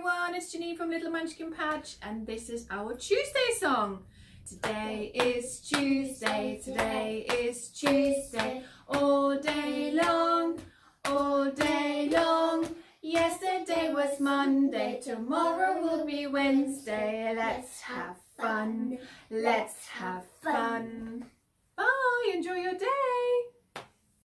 everyone, it's Janine from Little Munchkin Patch, and this is our Tuesday song. Today is Tuesday, today is Tuesday, all day long, all day long. Yesterday was Monday, tomorrow will be Wednesday. Let's have fun, let's have fun. Bye, enjoy your day.